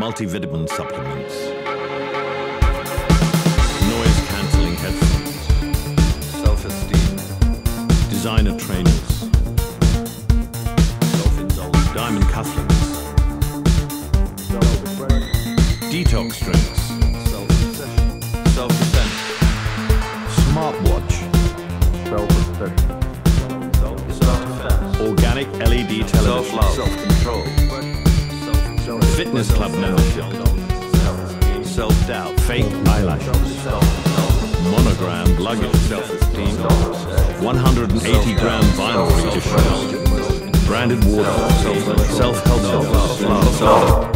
multivitamin supplements, noise-cancelling headphones, self-esteem, designer trainers, self-indulgence, diamond cufflinks, detox drinks, self-obsession, self-defense, smartwatch, self-obsession, self-defense, organic LED television, self-love, self-control, fitness club membership, self-doubt, fake eyelashes, monogrammed luggage, self-esteem, 180-gram vinyl reissue, branded water, self-help, self-love.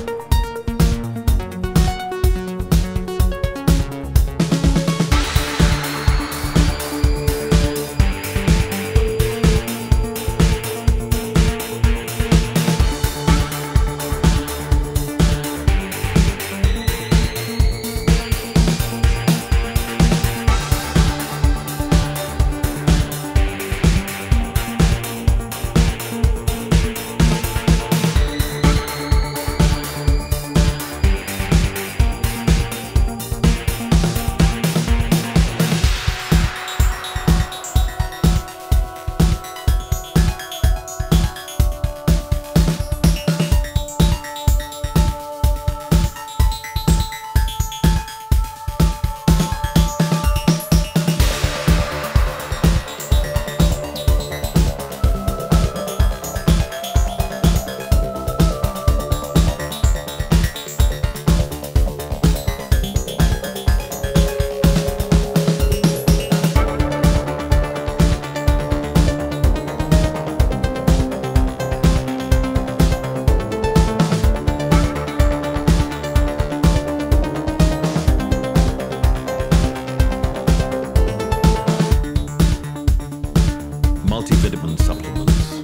Multivitamin supplements,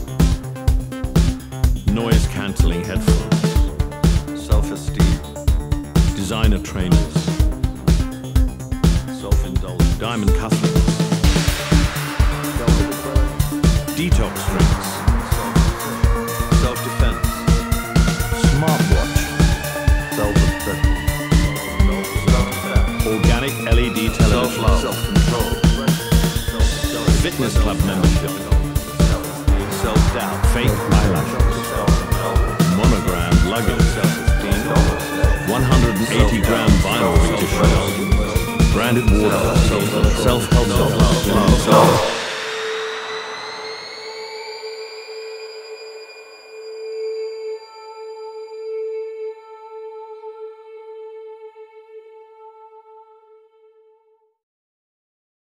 noise-cancelling headphones, self-esteem, designer trainers, self-indulgence, diamond cufflinks, detox drinks, self-defense, smartwatch, self-obsession, organic LED television, self-love, self-control, fitness club membership, self-doubt, fake eyelashes, monogrammed luggage, self-esteem, 180-gram vinyl reissue, branded water, self-help, self-love.